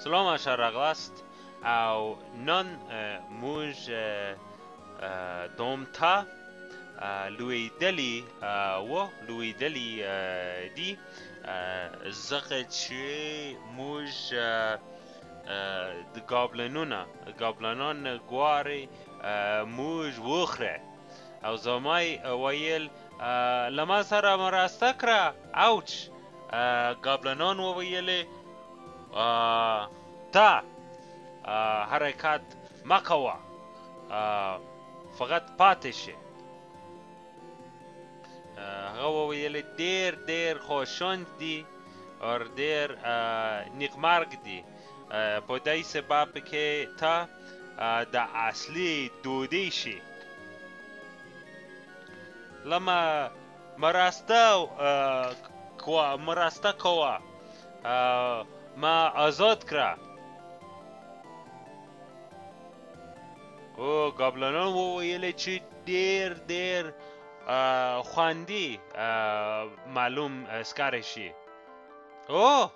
سلام شرقاست او نان موج دومتا لویدلی و لویدلی دی زقت چی موج د گابلنون گواری موج وخره او زمای ویل لما سره مرسته کړه اوچ گابلنون وویل تا حرکت مکوه فقط پاتې شي هغه وویل ډېر خوشوند دي او ډېر نیکمرغ دي په دې سبب کې ته د اصلي دودی شي لما مرسته کوه ما آزاد کړه او گابلنان وویل چې ډېر خواندي معلوم ښکاره شي او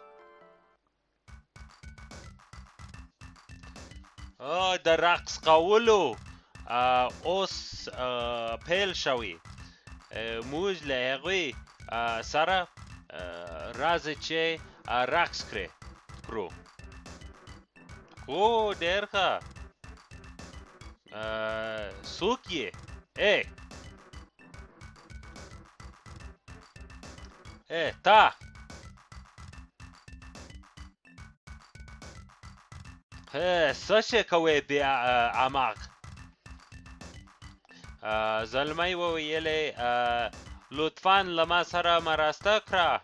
د رقص کولو اوس پیل شوی موږ له هغوی سره راځي چې رقص کړو او ډېر ښه څوک یې تا څه شی کوې بې احمق زلمی وویلې لطفا له ما سره مرسته کړه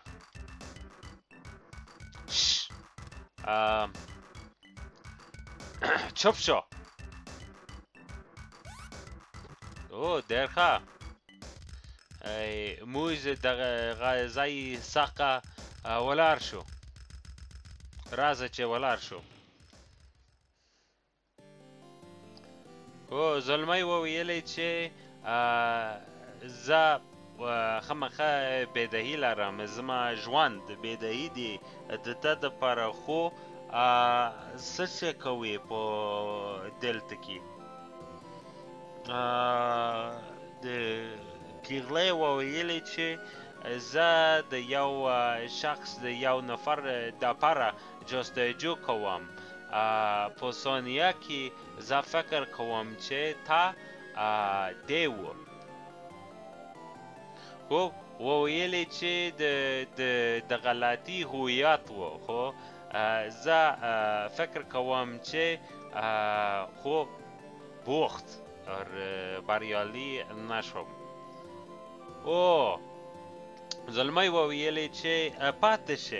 چپ شو او ډېر ښه موږ دغه ځای څخه ولاړ شو راځه چې ولاړ شو او زلمی وویلی چې زه خامخا بدهي لرم زما ژوند بدهي دی د ده دپاره خو څه څه کوې په دلته کې د پیغلې وویلې چې زه د یو شخص د یو نفر دپاره جستجو کوم په ثانیه کې زه فکر کوم چې تا دی و خو وویلې چې د غلطي هویت و خو زه فکر کوم چې خو بوخت بریالی نشوم او زلمی وویلې چې پاتې شي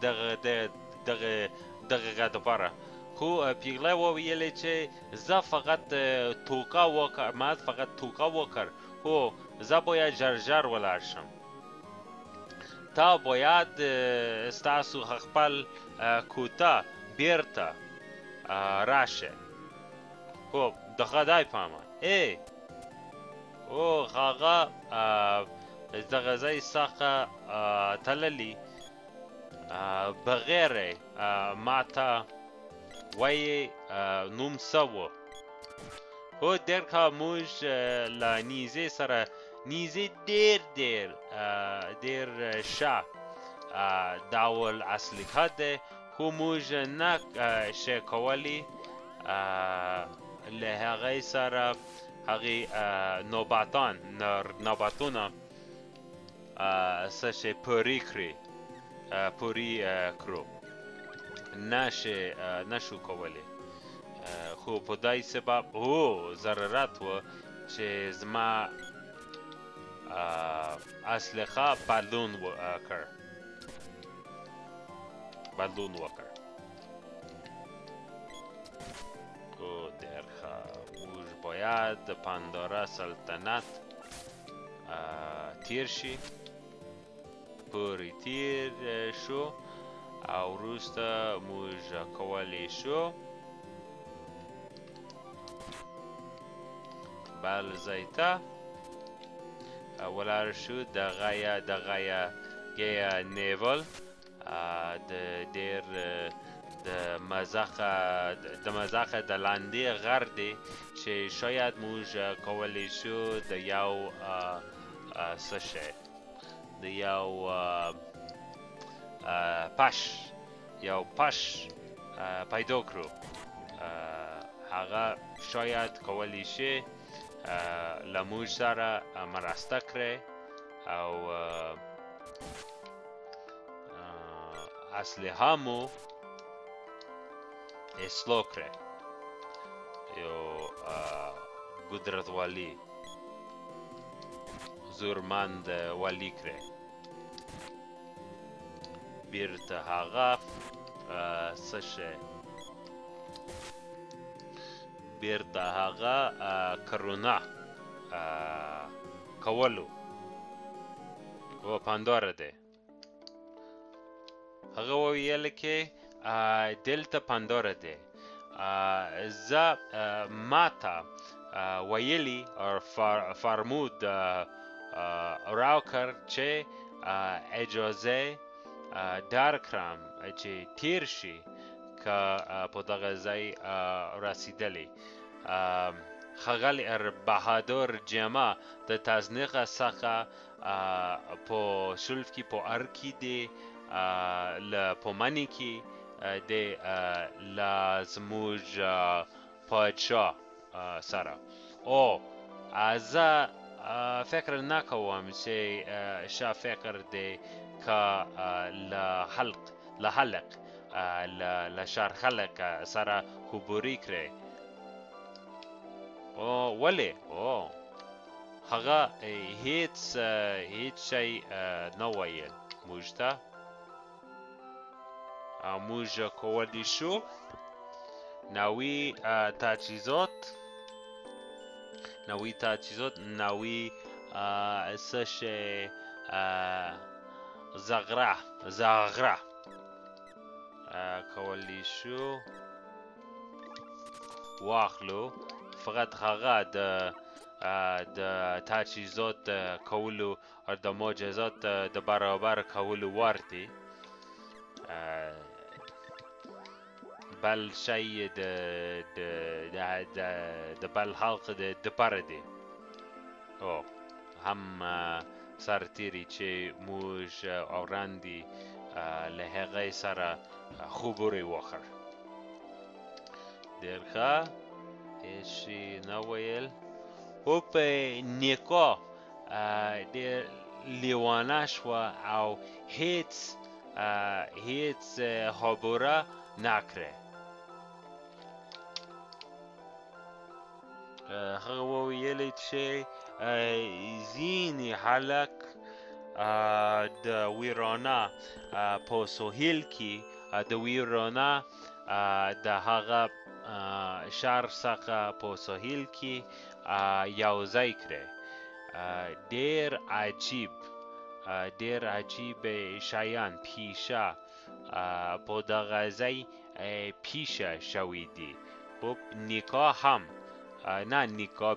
دغه دپاره خو پیغله وویلې چې زه فقط توکه وکړ خو زه باید ژر ولاړ شم تا باید ستاسو خپل کوټه بیرته راشه خو د خدای په امان او هغه دغه ځای څخه تللي بغیر ما ته وایي نوم څه و هو ډېر ښه موږ له نیزې سره نیزې ډېر ښه ډول اسلحه دی خو موږ نه شي کولی له هغې سره هغې نوبتونه څه شي پورې کړو نشو کولی خو په دای سبب ضرورت و چې زما اسلحه بدلون وکړ او ډېر ښه موږ باید د پاندورا سلطنت تیر شي پورې تیر شو او وروسته موږ کولی شو بل ځای ته ولاړ شو دغه ګیا نیول د ډېر د د مځکه د لاندې غر دی چې شاید موږ کولی شو د یو څه شی د یو پش پیدا کړو. هغه شاید کولی شي له موږ سره مرسته کړي او اسلحه مو اصلاح کړي، یو قدرت والی زورمند والی کړي. بیرته هغه څه شی بیرته هغه کرونا کولو و پاندوره دی. هغه وویل کې دلته پاندوره دی. زه ماته ویلي فرمود راوکړ چې اجازه درکړم چې تیر شي که په دغه ځای رسیدلی. ښاغلی بهادر جمعه د تزنیق څخه په شلف کې په ار کې دی، په مني کې دی له زموږ پادشاه سره. او زه فکر نه کوم چې ښه فکر دی که له شهر خلق سره خبرې کړي. ولې؟ هغه هیڅ شی نه ویل موږ ته. موږ کولی شو نوی تجهیزات، نوی څه شی زغره کولی شو واخلو. فقط هغه د تجهیزات کولو او د معجزات د برابر کولو وړ دی. بل شی د بل خلق دپاره دی. هم سرتیري چې موږ وړاندې له هغې سره خبرې وکړ. ډېر ښه، هېڅ شي نه ویل. او په نکاح ډېر لیوانه شوه او هېڅ خبره نه کړه. هغه وویل چې ځینې خلک د ویرانه په سهیل کې د ویرانه د هغه شهر څخه په سهیل کې یو ځای کړی. ډېر عجیب شیان پیشه په دغه ځای پیشه شوي دي. نکاح هم نه نکاح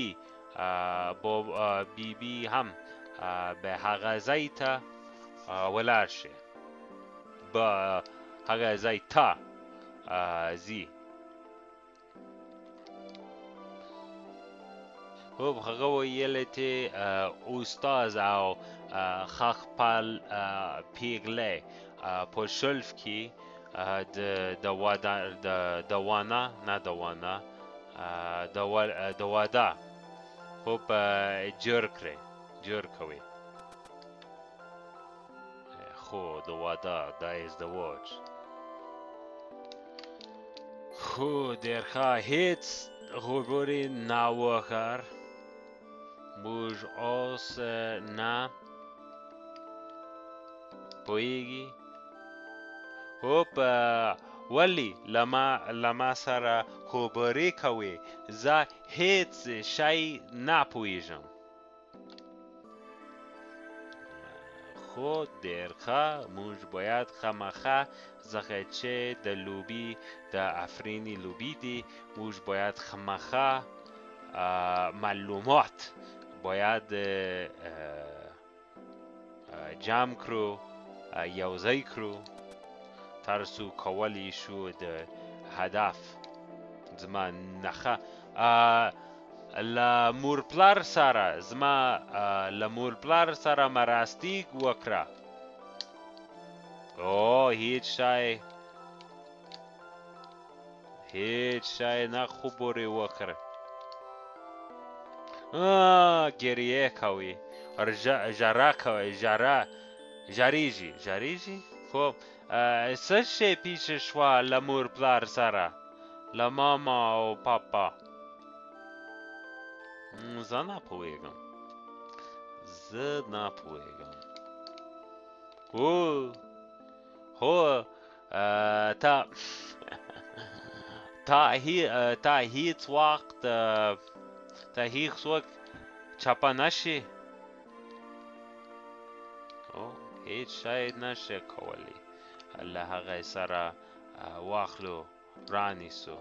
بیبی هم به هغه ځای ته ولاړ شي، به هغه ځای ته ځي. هغه ویل چې استاد او خپل پیغله په شلف کې د واده جور کوي. خو د واده دا ازدواج. خو ډېر ښه، هېڅ خبرې نه وکړ. موږ اوس نه پوهېږي. ولې له ما سره خبرې کوې؟ زه هېڅ شی نه پوهېږم. خو ډېر ښه، موږ باید خامخا ځکه چې د لوبې د افرینې لوبې دي، موږ باید خامخا معلومات باید جمع کړو، یوځای کړو. ترسو کولی شو د هدف زما نخه له مور پلار سره زما له مور پلار سره مراستی وکړه. او هیڅ شی نه خبرې وکړه. گریه کوي ژړا کوي ژړیږي. خب څه شی پیښه شوه له مور پلار سره، له ماما او پاپا؟ زه نه پوهېږم. هو تا هیڅ وخت چپه نشي؟ هیڅ شی نشي کولی له هغه سره واخلو رانیسو.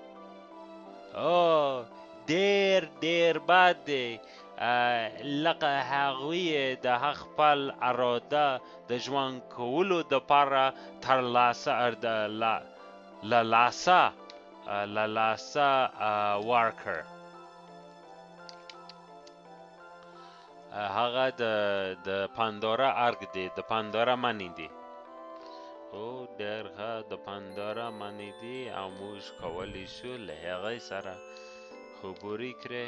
ډېر بد دی، لکه هغوی د خپل اراده د ژوند کولو دپاره له لاسه ورکړ. هغه د پاندورا ارګ دی، د پاندورا منی دی. ډېر ښه، د پاندورا منی دی او موږ کولی شو له هغې سره خبرې کړې.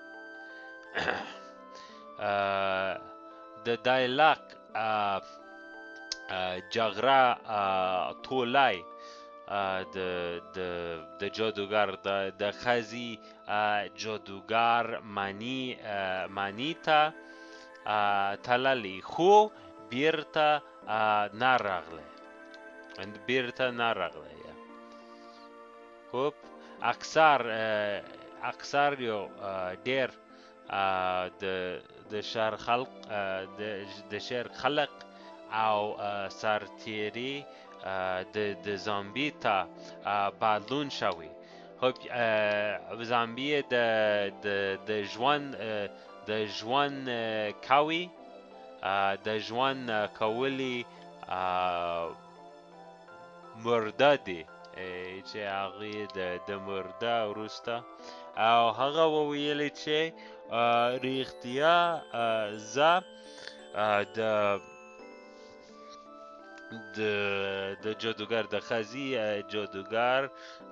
د دایلاک جګړه تولی د جادوګر د ښځې جادوګر مني ته تللی، خو بیرته نه راغلی. خب اکثر یو ډېر د شهر خلق او سرتیري د زامبي ته بدلون شوی. خب زامبي د ژوند کوي، د ژوند کولی مرده دی، چې هغې د مرده وروسته او هغه وویلې چې ریښتیا زه د جادوګر د ښځې جادوګر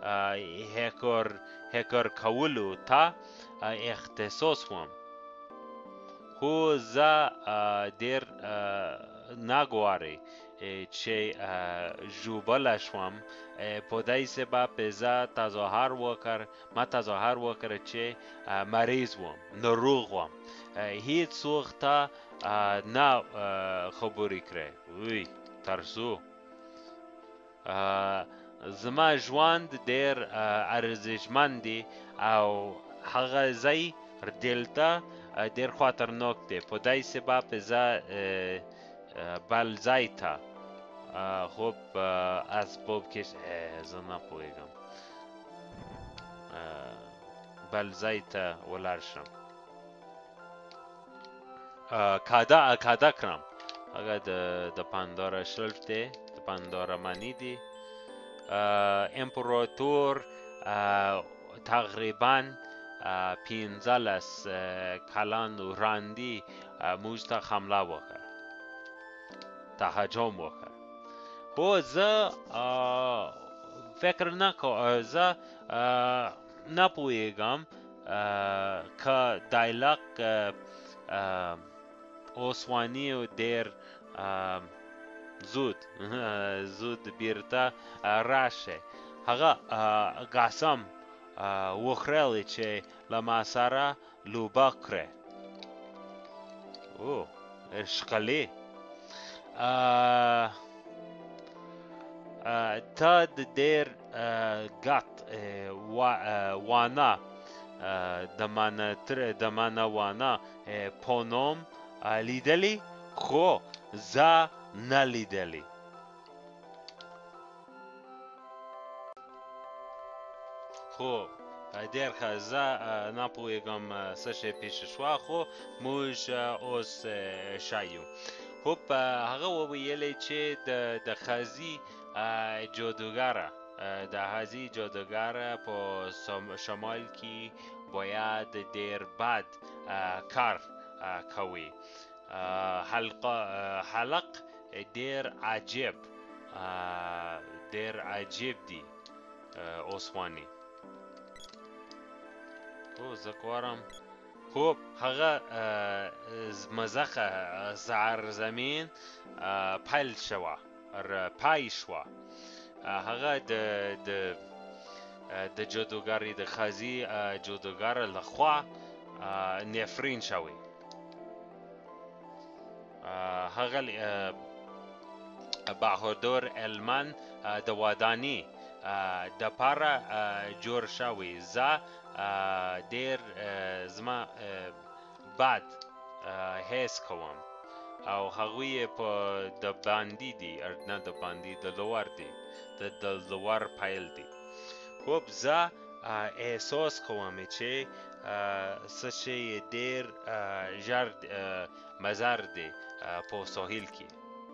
هکر کولو ته اختصاص وم، خو زه ډېر نه غواړم چې ژوبله شوم. په دې سبب زه تظاهر وکړ چې مریض وم، ناروغ وم. هیڅوک ته نه خبرې کړې. ترسو زما ژوند ډېر ارزښتمن دی او هغه ځای دلته ډېر خطرناک دی. په دې سبب زه بل ځای ته خب اسباب کش زه نه پوهېږم بل ځای ته ولاړ شم، کاده کړم. هغه د پاندورا شلف دی، د پاندورا منی دی. امپراتور تقریبا 15 کلان وړاندې موږ ته حمله وکړ، تهاجم وکړ. خو زه فکر زه نه پوهېږم که دایلاک اوسواني ډېر زود بیرته راشه. هغه قسم وخوړلی چې له ما سره لوبه کړې. ښکلې. ته د ډېر ګټ وانه د منه وانه په نوم لیدلی، خو زه نه لیدلی. خو ډېر ښه، زه نه پوهېږم څه شی پیښه شوه، خو موږ اوس ښه یو. خو هغه وویلی چې د قاضي جادوګره د قاضي جادوګره په شمال کې باید ډیر بد کار کوي. حلق ډیر عجیب دی اوسوانی. خو زه غواړم خوب هغه مزخه زمین پیل شوه پای شوه. هغه د جادوګری د قاضي جادوګر لخوا نفرین شوی. هغه بهادر علمان د ودانی د پاره جوړ شوی. زه ډیر زما بد حس کوم او هغوی په د باندې دي نه د باندې د لوړ دي د لوړ پایل دي. خب زه احساس کوم چې څه شی ډیر ژر مزر دی په ساحل کې.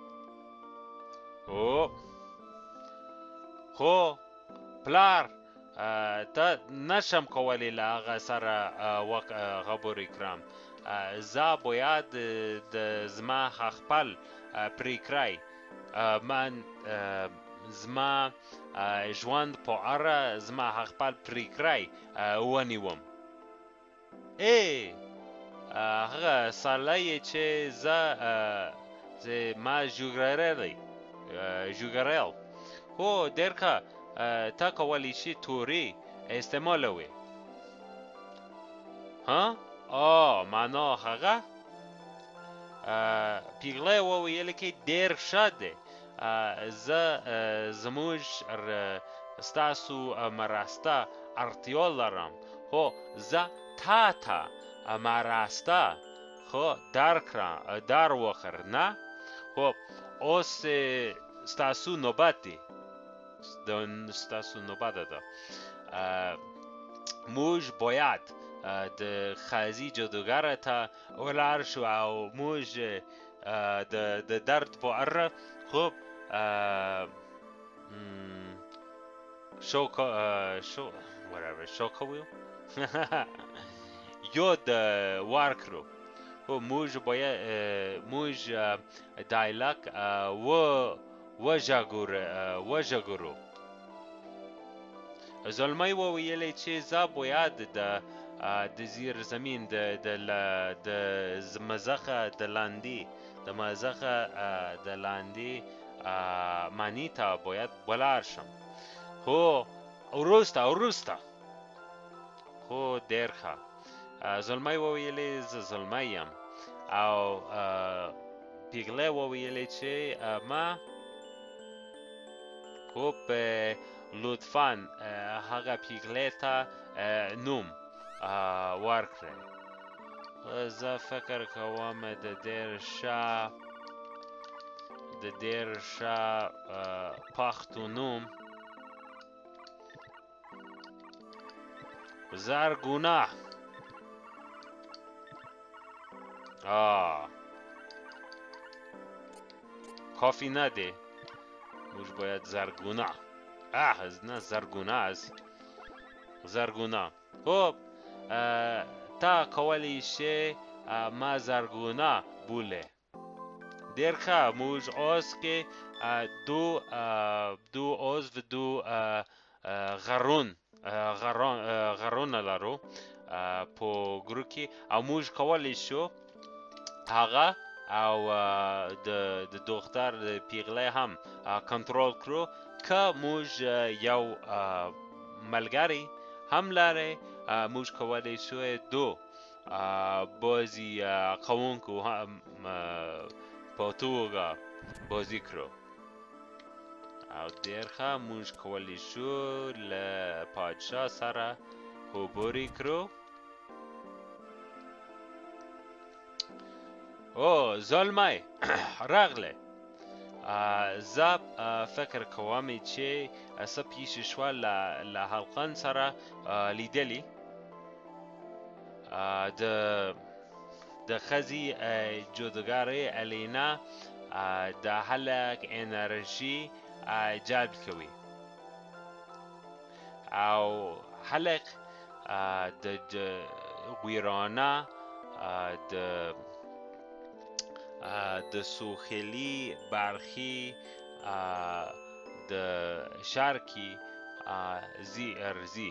خو پلار ته نشم کولی له هغه سره خبرې کړم. زه باید د زما خپل پریکړه من زما ژوند په اړه زما خپل پریکړه ونیوم. هغه سړی چې ما ژغورل خو ډېر ښه تا کولی شي توري استعمالوي. معنا هغه پیغله وویل کې ډېر ښه دی. زه زموږ ستاسو مرسته اړتیا لرم. خو زه تا ته مرسته خو در وخر نه. خو اوس ستاسو نوبت دی. ستاسو نوبت ده. موږ باید د قاضي جادوګر ته ولاړ شو او موږ د درد په اړه خوب شو کوو یاد ورکړو. خو موږ باید موږ دایلاک وژغورو. زلمی وویلی چې زه باید د زیر زمین د مزخه د لاندې معنی ته باید ولاړ شم. خو وروسته خو ډېر ښه. زلمی وویلی زه زلمی یم او پیغله وویلی چې ما خب لطفاً هغه پیغله ته نوم ورکړئ. زه فکر کوم د ډېر ښه پښتو نوم زرغونه. کافی نه دی. موږ باید زرغونه نه زرغونه است. زرغونه. خب تا کولی شی ما زرغونه بوله. ډېر ښه. موږ اوس کې دو عضو دو غرونه لرو په ګروپ کې او موږ کولی شو هغه او د دختر پیغله هم کنترول کړو. که موږ یو ملګری هم لري موږ کولی شو دو بازی کوونکو په توګه بازی کړو. او ډېر ښه. موږ کولی شو له پادشاه سره خبرې کړو. زلمی راغلی. زه فکر کوم چې څه پیښه شوه له حلقان سره لیدلی. د ښځې جودوګارۍ الینا د خلک انرژي جلب کوي او خلق د ویرانه د سوخلی برخی د شرکی ارزی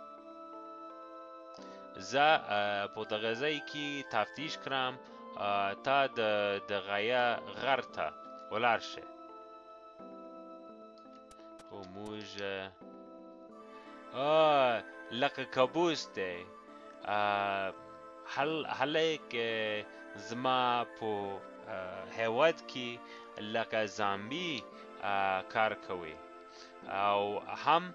زه په دغه ځای کې تفتیش کړم تا د غایه غر ته ولاړ شې خو موږ لکه کابوس دی هلک زما په هیواد کې لکه زامبي کار کوي او هم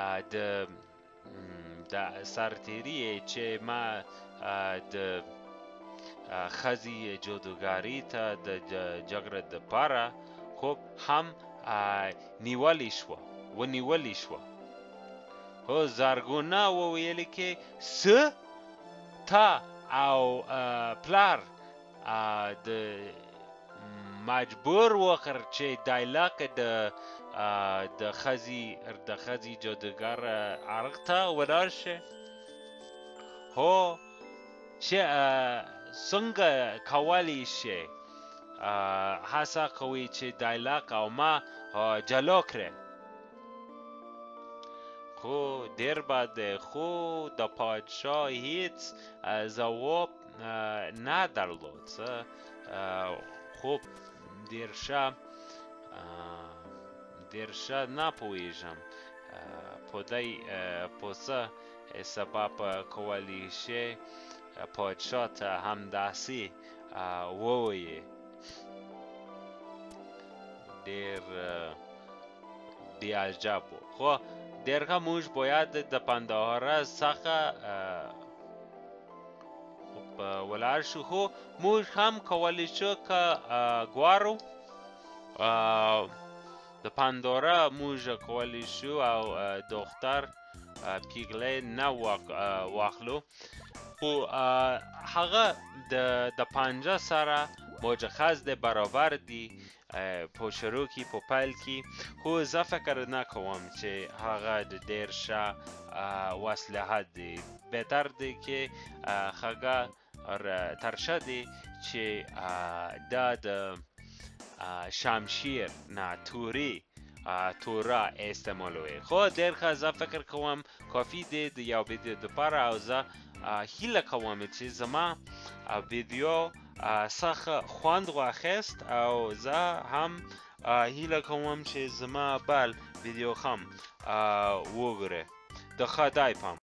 د سرتیری چې ما د ښځې جادوګاري ته د جګړې دپاره خو هم ونیولې شوه هو زرغونه وویل کې څه تا او پلار د مجبور وکړ چې دایلاک د ښځې جادوګر عرق ته ولاړ شي هو چې څنګه کولی شي هڅه کوي چې دایلاک او ما جلا کړي خو ډېر بد خو د پادشاه هیڅ ځواب نه درلود خوب ډېر ښه نه پوهېږم په څه سبب کولی شي پادشاه ته همداسې ووایي ډېر عجب و خو درگاه موږ باید د پندهاره څخه ولاړ شو خو موږ هم کولی شو که غواړو د پندهاره موږ کولی شو او دختر پیغلې نه واخلو خو هغه د پنجه سره مجهز دی برابر دی په شروع کې په پیل کې خو زه فکر نه کوم چې هغه ډېر ښه وسیله دی بهتر دی چې هغه ترشه دی چې دا د شمشیر نه توره استعمالوي خو ډېر ښه زه فکر کوم کافي دی د یو ویډیو دپاره او زه هیله کوم چې زما ویډیو څخه خوند واخیست او زه هم هیله کوم چې زما بل ویډیو هم وګورئ د خدای پام